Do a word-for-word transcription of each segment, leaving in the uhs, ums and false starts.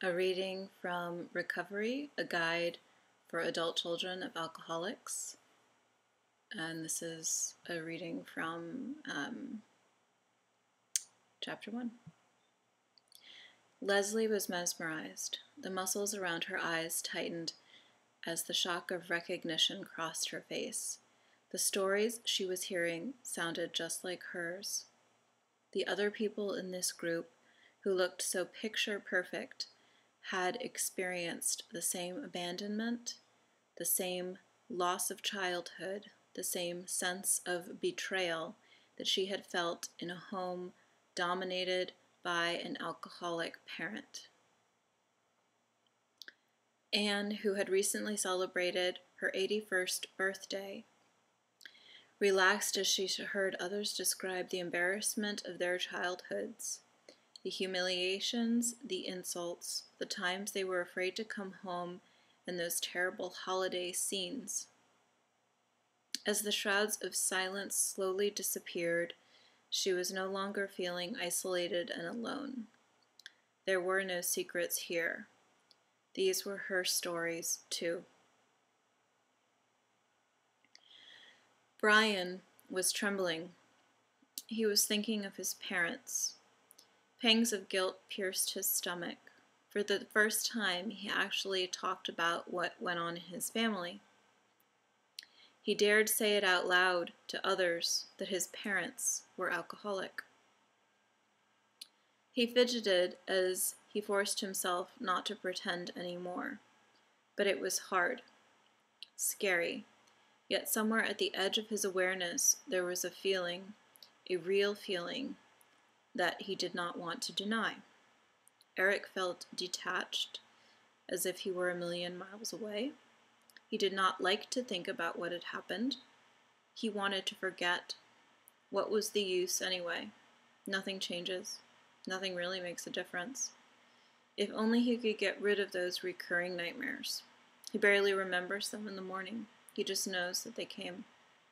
A reading from Recovery, a guide for adult children of alcoholics. And this is a reading from um, chapter one. Leslie was mesmerized. The muscles around her eyes tightened as the shock of recognition crossed her face. The stories she was hearing sounded just like hers. The other people in this group, who looked so picture perfect, had experienced the same abandonment, the same loss of childhood, the same sense of betrayal that she had felt in a home dominated by an alcoholic parent. Anne, who had recently celebrated her eighty-first birthday, relaxed as she heard others describe the embarrassment of their childhoods, the humiliations, the insults, the times they were afraid to come home, and those terrible holiday scenes. As the shrouds of silence slowly disappeared, she was no longer feeling isolated and alone. There were no secrets here. These were her stories, too. Brian was trembling. He was thinking of his parents. Pangs of guilt pierced his stomach. For the first time, he actually talked about what went on in his family. He dared say it out loud to others that his parents were alcoholic. He fidgeted as he forced himself not to pretend anymore. But it was hard, scary. Yet somewhere at the edge of his awareness, there was a feeling, a real feeling, that he did not want to deny. Eric felt detached, as if he were a million miles away. He did not like to think about what had happened. He wanted to forget. What was the use anyway? Nothing changes. Nothing really makes a difference. If only he could get rid of those recurring nightmares. He barely remembers them in the morning. He just knows that they came.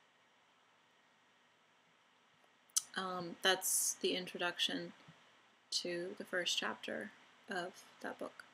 Um, that's the introduction to the first chapter of that book.